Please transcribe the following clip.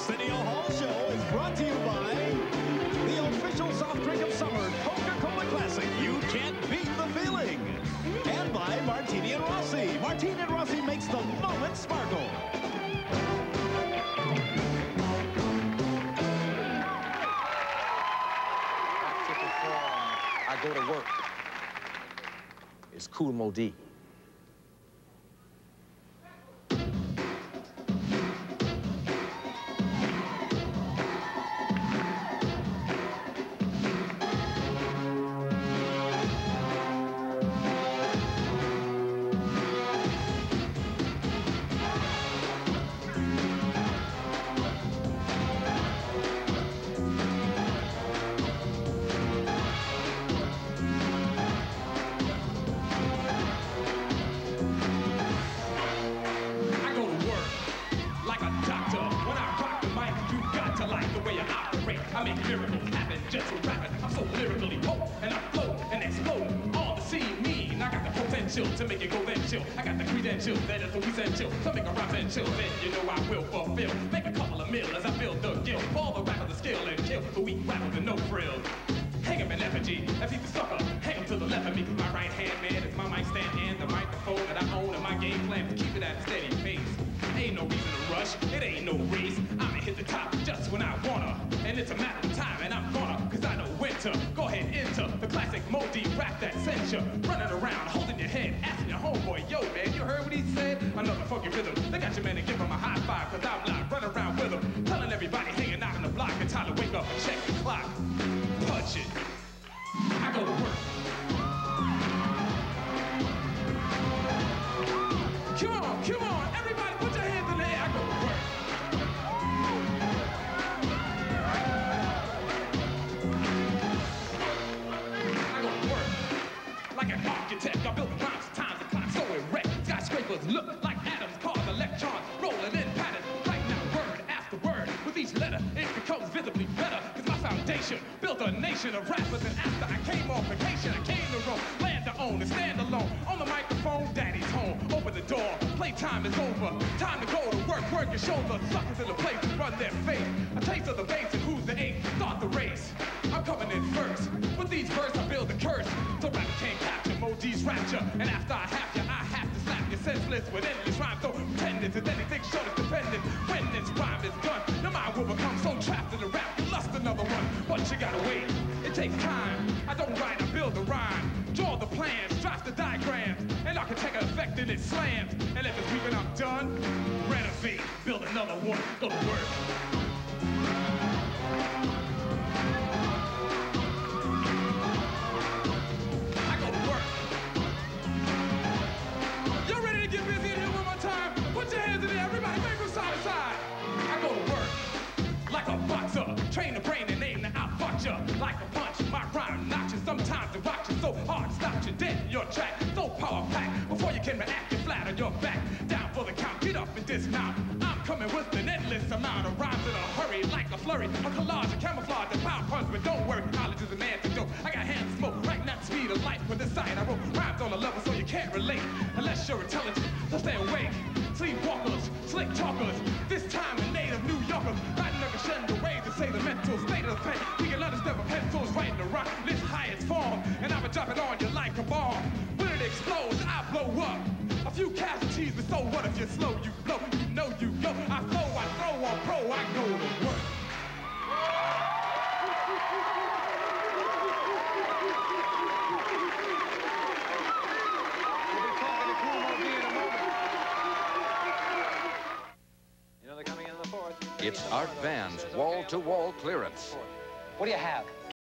Arsenio Hall Show is brought to you by the official soft drink of summer, Coca-Cola Classic. You can't beat the feeling. And by Martini and Rossi. Martini and Rossi makes the moment sparkle. After perform, I go to work. It's Kool Moe Dee. I make miracles happen just so rapid. I'm so lyrically potent, and I float and explode on the scene. Mean, I got the potential to make it go then chill. I got the credentials that is essential to make a rhyme and chill. Then you know I will fulfill. Make a couple of mil as I build the guild. All the rapper the skill and kill the weak rapper with no frills. Hang him in effigy, if he's a sucker, hang him to the left of me. My right hand man is my mic stand and the microphone that I own, and my game plan to keep it at a steady pace. Ain't no reason to rush, it ain't no race. I'ma hit the top just when I wanna, and it's a matter of time, and I'm gonna, cause I know when to. Go ahead, enter the classic Moe Dee rap that sends you running around, holding your head, asking your homeboy, yo man, you heard what he said? Another funky rhythm. They got your man and give him a high five, cause I'm live, running around with him, telling everybody hanging out on the block, it's time to wake up and check the clock. Punch it. I go to work. Come on, everybody put your hands in the air. I go to work. I go to work. Like an architect, I build the rhymes, times the clock so erect. Skyscrapers look like atoms, cars, electrons, rolling in patterns. Right now, word after word, with each letter, it becomes visibly better. Cause my foundation built a nation of rappers, and after I came off vacation, I came to Rome, land to own and stand alone. On the microphone, daddy's home. Open the door, playtime is over. Time to go to work, work your shoulder. Suckers in the place to run their face. A taste of the bass and who's the ace. Start the race. I'm coming in first. With these verses, I build a curse. So rappers can't capture Moe Dee's rapture. And after I have to slap you senseless with endless rhymes. So pretending is anything short of dependent. When this rhyme is done, your mind will become so trapped in the rap. You lust another one, but you gotta wait. It takes time. I don't write, I build the rhyme. Draw the plans, draft the diagrams, and architect an effect in it slams. And if it's weak and I'm done, renovate, build another one, go to work. I go to work. Y'all ready to get busy in here one more time? Put your hands in there, everybody, make them side to side. I go to work like a boxer, train the brain and aim to outbox ya. Like a punch, my rhyme knocks you. Sometimes it rocks you so hard, stops you dead in your track. So power packed, before you can react, you're flat on your back. Down for the count, get up and dismount. I'm coming with an endless amount of rhymes in a hurry, like a flurry, a collage, a camouflage, a power punch, but don't worry, knowledge is an antidote. I got hands smoke, right now the speed of light with this sight. I wrote rhymes on a level so you can't relate, unless you're intelligent, so stay awake. Sleepwalkers, slick talkers, this time in native New Yorkers, riding a crescendo waves to say the mental state of the pen. We can understand what pencils writing the rock, this highest form, and I'ma drop it on you like a bomb. When it explodes, I blow up. A few casualties, but so what if you're slow? You blow, you know you go. I flow, I throw on pro, I go to work. We'll be talking to Kool Moe Dee in a moment. You know they're coming in the fourth. It's Art Van's wall-to-wall clearance. What do you have?